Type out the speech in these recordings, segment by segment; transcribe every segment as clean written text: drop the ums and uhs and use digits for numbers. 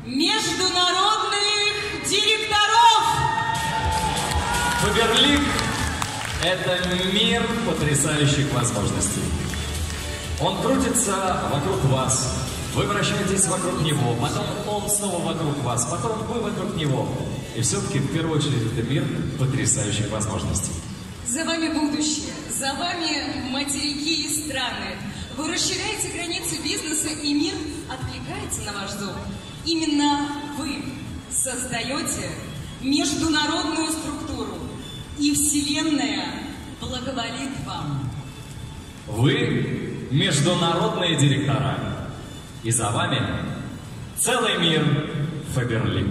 международных директоров. Фаберлик – это мир потрясающих возможностей. Он крутится вокруг вас, вы вращаетесь вокруг него, потом он снова вокруг вас, потом вы вокруг него. И все-таки, в первую очередь, это мир потрясающих возможностей. За вами будущее, за вами материки и страны. Вы расширяете границы бизнеса, и мир откликается на ваш зов. Именно вы создаете международную структуру, и Вселенная благоволит вам. Вы международные директора, и за вами целый мир Фаберлик.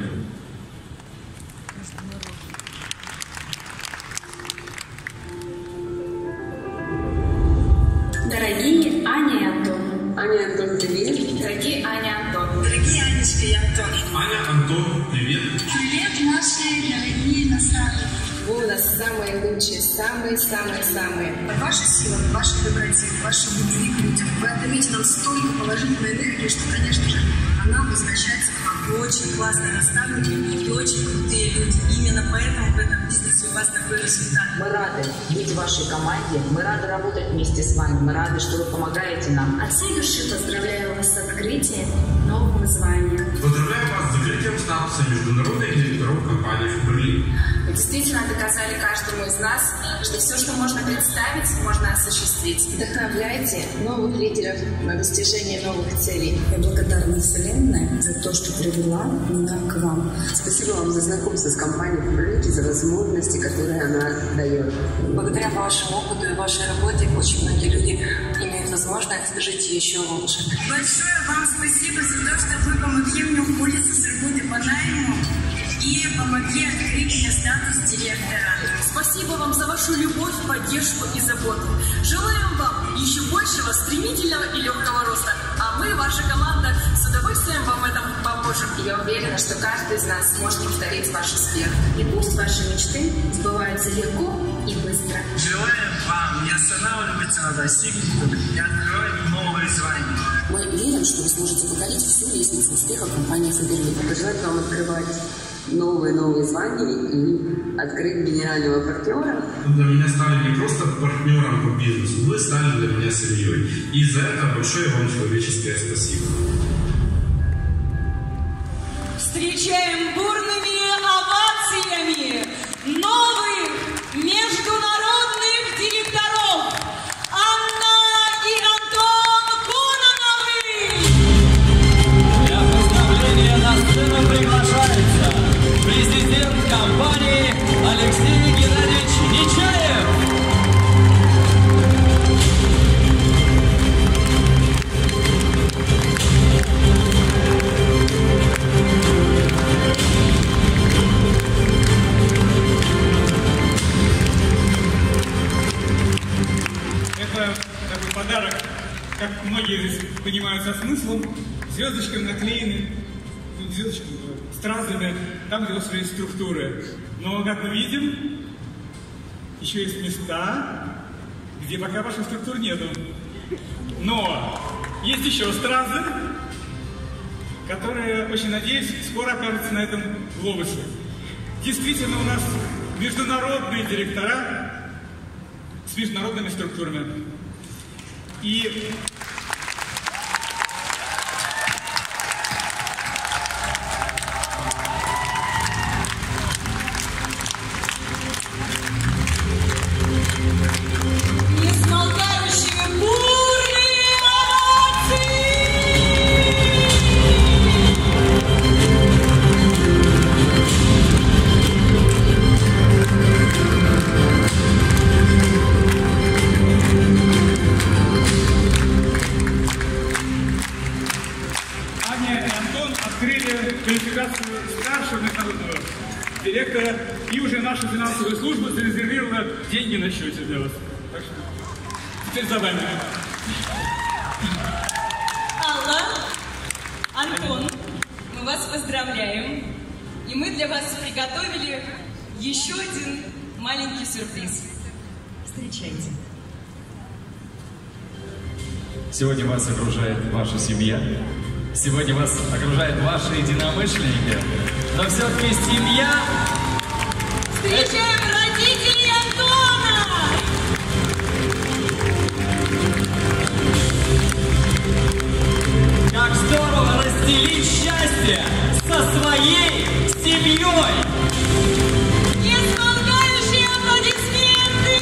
Дорогие Аня и Антон. Аня и Антон, привет. Дорогие Аня и Антон. Дорогие Анечка и Антон. Аня, Антон, привет. Привет, наши дорогие наставники. Вы у нас самые лучшие, самые-самые-самые. Ваша сила, ваша доброте, ваша любви к людям. Вы отдаете нам столько положительной энергии, что, конечно же, она возвращается к вам. Вы очень классные наставники и очень крутые люди. Именно поэтому в этом бизнесе у вас такой результат. Мы рады быть в вашей команде, мы рады работать вместе с вами, мы рады, что вы помогаете нам. От всей души поздравляю вас с открытием нового звания. Поздравляю вас с закрытием статуса международных директоров компании Фаберлик. Вы действительно доказали каждому из нас, что все, что можно представить, можно осуществить. Вдохновляйте новых лидеров на достижение новых целей. Я благодарна Вселенной за то, что привела меня к вам. Спасибо вам за знакомство с компанией Фаберлик и за возможности, которые она дает. Благодаря вашему опыту и вашей работе очень многие люди имеют возможность жить еще лучше. Большое вам спасибо за то, что вы помогли мне уволиться с работы по найму и помогли открыть мне статус директора. Спасибо вам за вашу любовь, поддержку и заботу. Желаем вам еще большего, стремительного и легкого роста. А мы, ваша команда, с удовольствием вам в этом поможем. Я уверена, что каждый из нас сможет повторить ваш успех. И пусть ваши мечты сбываются легко и быстро. Желаем вам не останавливаться на достигнутом и открывать новые звания. Мы верим, что вы сможете покорить всю лестницу успеха компании Фаберлик. Пожелать вам открывать новые звания и открыть генерального партнера. Для меня стали не просто партнером по бизнесу, вы стали для меня семьей. И за это большое вам человеческое спасибо. Встречаем бурными овациями новых международных директоров Анна и Антон Кононовы. Для поздравления на сцену приглашается президент компании Алексей Геннадьевич Нечаев. Это такой подарок, как многие здесь понимают со смыслом, звездочками наклеены, звездочками, стразами, там, где у вас есть структуры. Но, как мы видим, еще есть места, где пока ваших структур нету. Но есть еще стразы, которые, очень надеюсь, скоро окажутся на этом глобусе. Действительно, у нас международные директора с международными структурами. И Несмолкающие бурные овации! Аня и Антон открыли квалификацию старшего международного директора, и уже наша финансовая служба зарезервировала деньги на счете для вас. Так что теперь за вами. Алла, Антон, мы вас поздравляем. И мы для вас приготовили еще один маленький сюрприз. Встречайте. Сегодня вас окружает ваша семья, Сегодня вас окружают ваши единомышленники, но все-таки семья... Встречаем родителей Антона! Как здорово разделить счастье со своей семьей! Несмолкающие аплодисменты!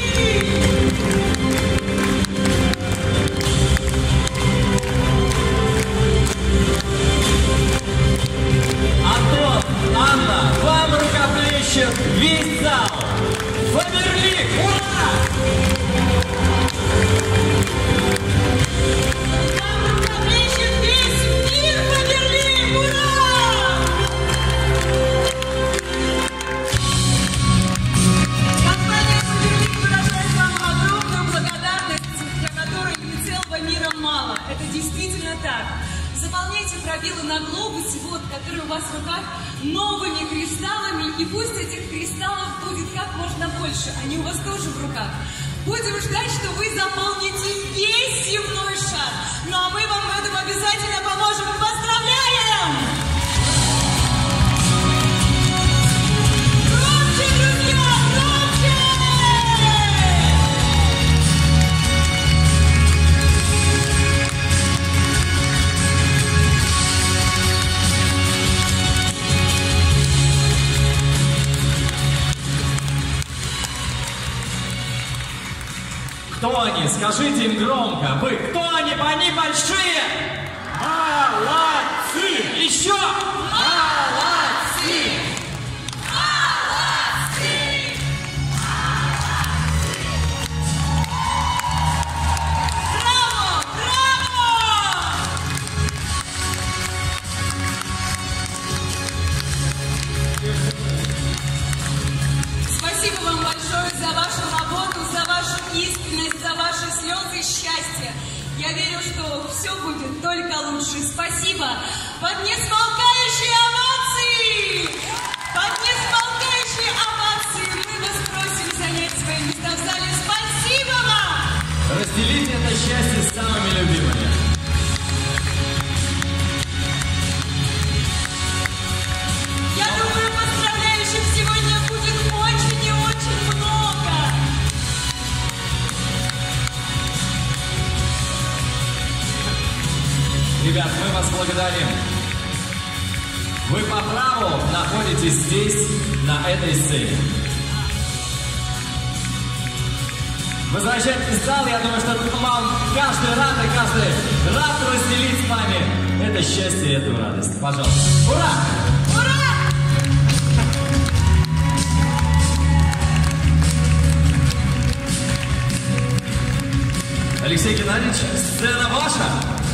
Антон, Анна, вам рукоплещет весь зал! Фаберлик, ура! Вам рукоплещет весь мир, Фаберлик, ура! Компания Фаберлик выражает вам огромную благодарность, для которой и целого мира мало. Это действительно так. Заполняйте пробелы на глобусе, вот, который у вас в руках, новыми кристаллами, и пусть этих кристаллов будет как можно больше, они у вас тоже в руках. Будем ждать, что вы заполните весь земной шар. Ну а мы вам в этом обязательно поможем. Поздравляем! Громче, друзья, громче! Кто они? Скажите им громко. Вы кто они? Они большие! Молодцы! Еще! Молодцы! Молодцы! Браво! Браво! Спасибо вам большое за вашу работу, за вашу искренность, за ваши слезы счастья. Я верю, что все будет только лучше. Спасибо. Под несмолкающие овации! Под несмолкающие овации мы вас просим занять свои места в зале. Спасибо вам! Разделите это счастье с самыми любимыми. Я думаю, поздравляющих сегодня будет очень и очень много. Ребят, мы вас благодарим. Вы по праву находитесь здесь, на этой сцене. Возвращайтесь в зал, я думаю, что вам каждый рад разделить с вами это счастье и эту радость. Пожалуйста. Ура! Ура! Алексей Геннадьевич, сцена ваша.